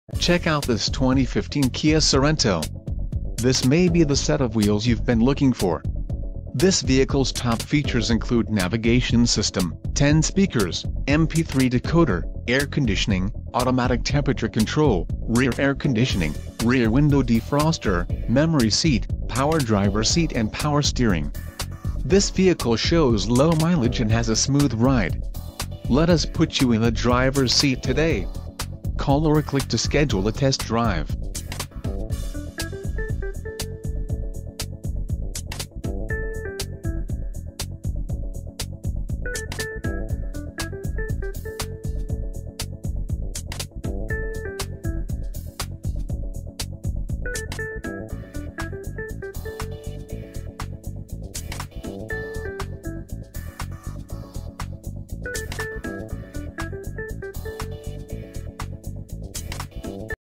Check out this 2015 Kia Sorento. This may be the set of wheels you've been looking for. This vehicle's top features include navigation system, 10 speakers, MP3 decoder, air conditioning, automatic temperature control, rear air conditioning, rear window defroster, memory seat, power driver seat and power steering. This vehicle shows low mileage and has a smooth ride. Let us put you in the driver's seat today. Call or click to schedule a test drive.